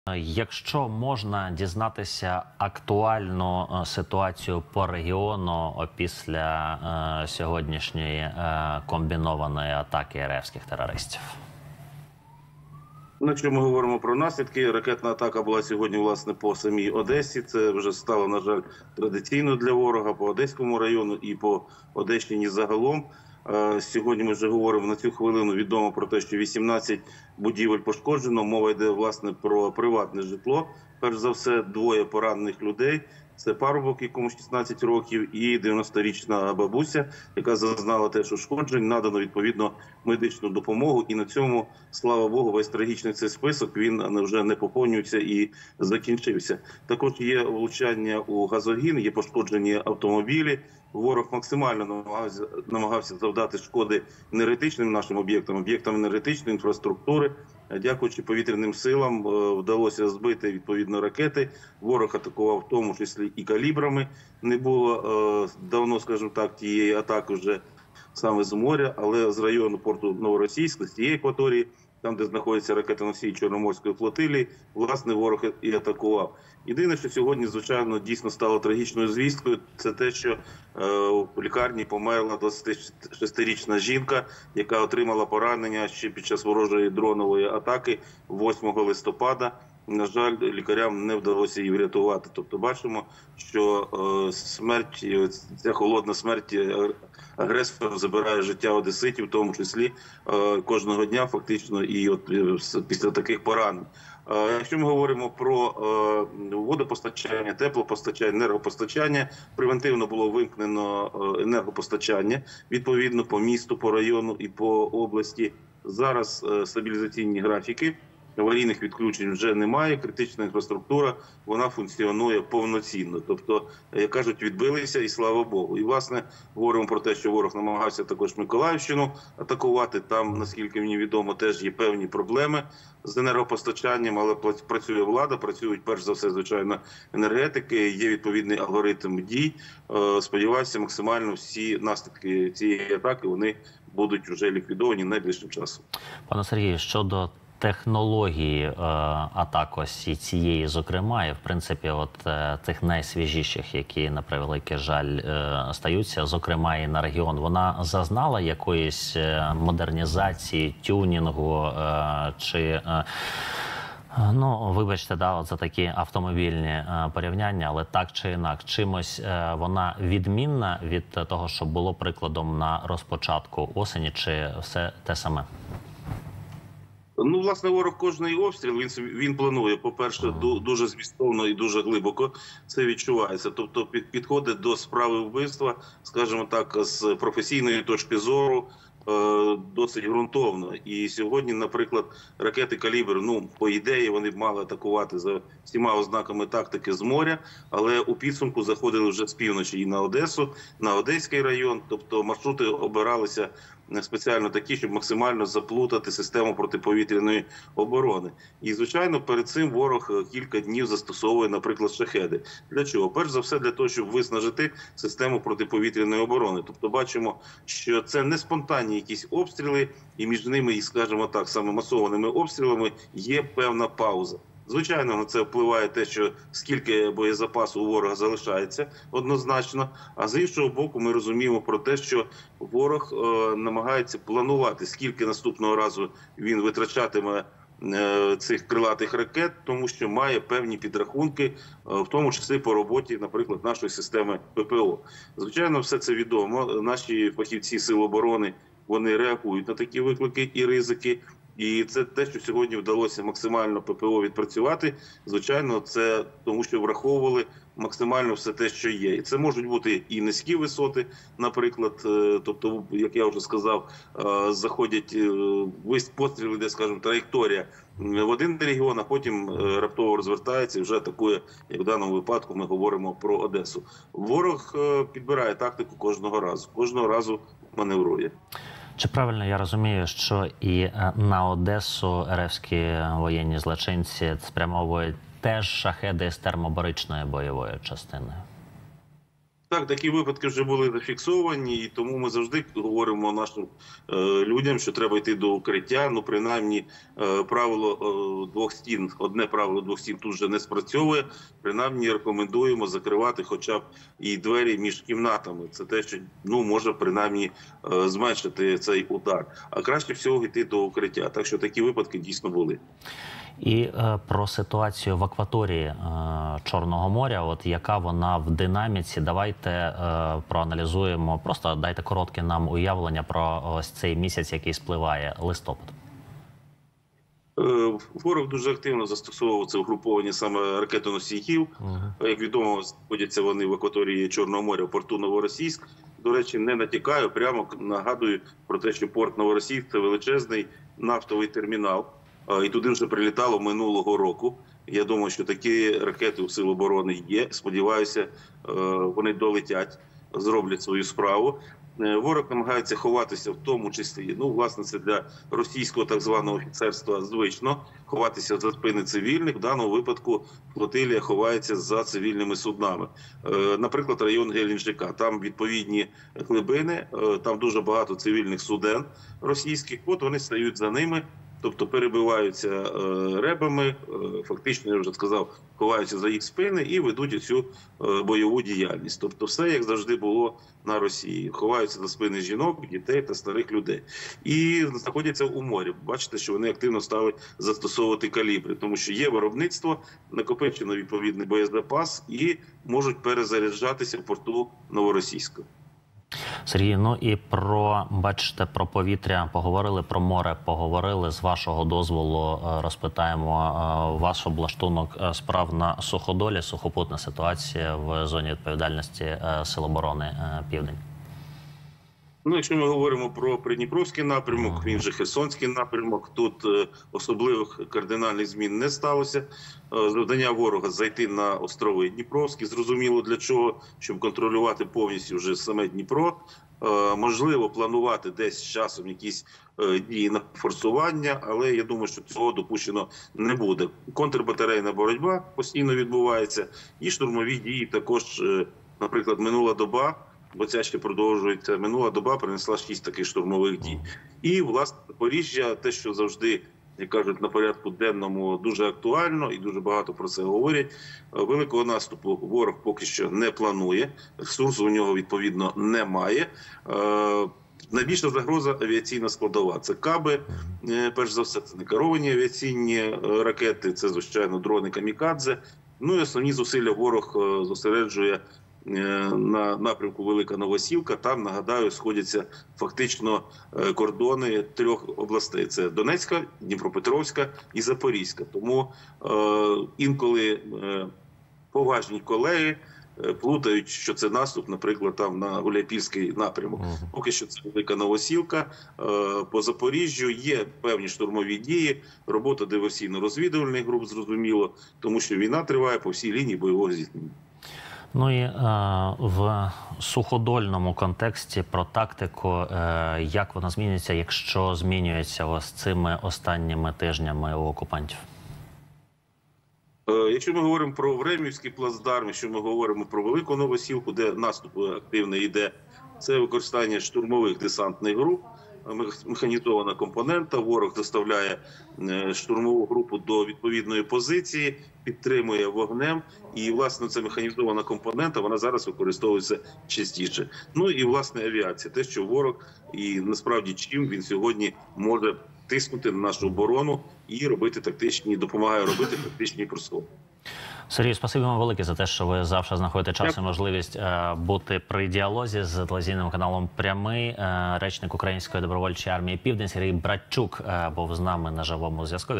Якщо можна дізнатися актуальну ситуацію по регіону після сьогоднішньої комбінованої атаки РФських терористів. Якщо ми говоримо про наслідки, ракетна атака була сьогодні, власне, по самій Одесі. Це вже стало, на жаль, традиційно для ворога по Одеському району і по Одещині загалом. Сьогодні ми вже говоримо, на цю хвилину відомо про те, що 18 будівель пошкоджено. Мова йде, власне, про приватне житло. Перш за все, двоє поранених людей. Це парубок, якому 16 років, і 90-річна бабуся, яка зазнала теж ушкоджень. Надано, відповідно, медичну допомогу. І на цьому, слава Богу, весь трагічний цей список, він вже не поповнюється і закінчився. Також є влучання у газогін, є пошкоджені автомобілі. Ворог максимально намагався завдати шкоди енергетичним нашим об'єктам, об'єктам енергетичної інфраструктури. Дякуючи повітряним силам, вдалося збити, відповідно, ракети. Ворог атакував в тому числі і калібрами. Не було давно, скажімо так, тієї атаки вже саме з моря, але з району порту Новоросійськ, з тієї акваторії, там, де знаходяться ракетоносії Чорноморської флотилії, власне, ворог і атакував. Єдине, що сьогодні, звичайно, дійсно стало трагічною звісткою, це те, що в лікарні померла 26-річна жінка, яка отримала поранення ще під час ворожої дронової атаки 8 листопада. На жаль, лікарям не вдалося її врятувати. Тобто бачимо, що смерть, ця холодна смерть агресора забирає життя одеситів, в тому числі кожного дня фактично, і от після таких поранень. Якщо ми говоримо про водопостачання, теплопостачання, енергопостачання, превентивно було вимкнено енергопостачання, відповідно, по місту, по району і по області. Зараз стабілізаційні графіки. Аварійних відключень вже немає, критична інфраструктура, вона функціонує повноцінно. Тобто, як кажуть, відбилися і слава Богу. І, власне, говоримо про те, що ворог намагався також Миколаївщину атакувати. Там, наскільки мені відомо, теж є певні проблеми з енергопостачанням, але працює влада, працюють, перш за все, звичайно, енергетики, є відповідний алгоритм дій. Сподіваюся, максимально всі наслідки цієї атаки, вони будуть вже ліквідовані найближчим часом. Пане Сергію, щодо технології атак ось цієї, зокрема, і в принципі от тих найсвіжіших, які, на превеликий жаль, стаються, зокрема і на регіон, вона зазнала якоїсь модернізації, тюнінгу чи... Ну, вибачте, да, от за такі автомобільні порівняння, але так чи інакше, чимось вона відмінна від того, що було прикладом на розпочатку осені, чи все те саме? Ну, власне, ворог кожний обстріл, він планує, по-перше, дуже змістовно і дуже глибоко це відчувається. Тобто підходить до справи вбивства, скажімо так, з професійної точки зору, досить ґрунтовно. І сьогодні, наприклад, ракети «Калібр», ну, по ідеї, вони б мали атакувати за всіма ознаками тактики з моря, але у підсумку заходили вже з півночі і на Одесу, на Одеський район. Тобто маршрути обиралися спеціально такі, щоб максимально заплутати систему протиповітряної оборони. І, звичайно, перед цим ворог кілька днів застосовує, наприклад, шахеди. Для чого? Перш за все, для того, щоб виснажити систему протиповітряної оборони. Тобто бачимо, що це не спонтанні якісь обстріли, і між ними, і, скажімо так, саме масованими обстрілами є певна пауза. Звичайно, на це впливає те, що скільки боєзапасу у ворога залишається однозначно, а з іншого боку ми розуміємо про те, що ворог намагається планувати, скільки наступного разу він витрачатиме цих крилатих ракет, тому що має певні підрахунки, в тому числі по роботі, наприклад, нашої системи ППО. Звичайно, все це відомо. Наші фахівці Сил оборони, вони реагують на такі виклики і ризики. І це те, що сьогодні вдалося максимально ППО відпрацювати. Звичайно, це тому, що враховували максимально все те, що є. І це можуть бути і низькі висоти, наприклад, тобто, як я вже сказав, заходять постріли, де, скажімо, траєкторія в один регіон, а потім раптово розвертається і вже атакує, як в даному випадку ми говоримо про Одесу. Ворог підбирає тактику кожного разу маневрує. Чи правильно я розумію, що і на Одесу РФські воєнні злочинці спрямовують теж шахеди з термобаричною бойовою частиною? Так, такі випадки вже були зафіксовані, і тому ми завжди говоримо нашим людям, що треба йти до укриття. Ну, принаймні, правило двох стін, одне правило двох стін тут вже не спрацьовує. Принаймні, рекомендуємо закривати хоча б і двері між кімнатами. Це те, що може принаймні зменшити цей удар. А краще всього йти до укриття. Так що такі випадки дійсно були. І про ситуацію в акваторії Чорного моря, от яка вона в динаміці, давайте проаналізуємо, просто дайте коротке нам уявлення про ось цей місяць, який спливає, листопад. Ворог дуже активно застосовував це угруповання саме ракетоносіїв. Як відомо, знаходяться вони в акваторії Чорного моря, в порту Новоросійськ. До речі, не натякаю, прямо нагадую про те, що порт Новоросійськ – це величезний нафтовий термінал. І туди вже прилітало минулого року. Я думаю, що такі ракети у Сил оборони є. Сподіваюся, вони долетять, зроблять свою справу. Ворог намагається ховатися в тому числі, власне, це для російського так званого офіцерства звично, ховатися за спини цивільних. В даному випадку флотилія ховається за цивільними суднами. Наприклад, район Геленджика. Там відповідні глибини, там дуже багато цивільних суден російських. От вони стають за ними. Тобто перебиваються ребами, фактично, я вже сказав, ховаються за їх спини і ведуть цю бойову діяльність. Тобто все, як завжди було на Росії. Ховаються за спини жінок, дітей та старих людей. І знаходяться у морі. Бачите, що вони активно стали застосовувати калібри, тому що є виробництво, накопичено відповідний боєзапас і можуть перезаряджатися в порту Новоросійська. Сергій, і бачите, про повітря поговорили, про море поговорили. З вашого дозволу розпитаємо ваш облаштунок справ на Суходолі, сухопутна ситуація в зоні відповідальності Сил оборони Південь. Якщо ми говоримо про Придніпровський напрямок, він же Херсонський напрямок, тут особливих кардинальних змін не сталося. Завдання ворога зайти на острови Дніпровські, зрозуміло для чого, щоб контролювати повністю вже саме Дніпро. Можливо, планувати десь з часом якісь дії на форсування, але я думаю, що цього допущено не буде. Контрбатарейна боротьба постійно відбувається, і штурмові дії також, наприклад, минула доба, бо ця ще продовжується, минула доба принесла 6 таких штурмових дій. І, власне, Запоріжжя, те, що завжди, як кажуть, на порядку денному дуже актуально і дуже багато про це говорять. Великого наступу ворог поки що не планує, ресурсу у нього, відповідно, немає. Найбільша загроза – авіаційна складова. Це каби, перш за все, це не керовані авіаційні ракети, це, звичайно, дрони камікадзе. І основні зусилля ворог зосереджує на напрямку Велика Новосілка. Там, нагадаю, сходяться фактично кордони 3 областей. Це Донецька, Дніпропетровська і Запорізька. Тому інколи поважні колеги плутають, що це наступ, наприклад, там на Гуляйпільський напрямок. Поки що це Велика Новосілка. По Запоріжжю є певні штурмові дії, робота диверсійно-розвідувальних груп, зрозуміло, тому що війна триває по всій лінії бойового зіткнення. І в суходольному контексті про тактику, як вона змінюється, якщо змінюється ось цими останніми тижнями у окупантів? Якщо ми говоримо про Времівський плацдарм, якщо ми говоримо про Велику Новосілку, де наступ активний йде, це використання штурмових десантних груп, механізована компонента, ворог доставляє штурмову групу до відповідної позиції, підтримує вогнем, і, власне, ця механізована компонента, вона зараз використовується частіше. І, власне, авіація, те, що ворог, і насправді чим він сьогодні може тиснути на нашу оборону і допомагає робити тактичні просування. Сергій, спасибі вам велике за те, що ви завжди знаходите час і можливість бути при діалозі з телевізійним каналом «Прямий». Речник Української добровольчої армії «Південь» Сергій Братчук був з нами на живому зв'язку.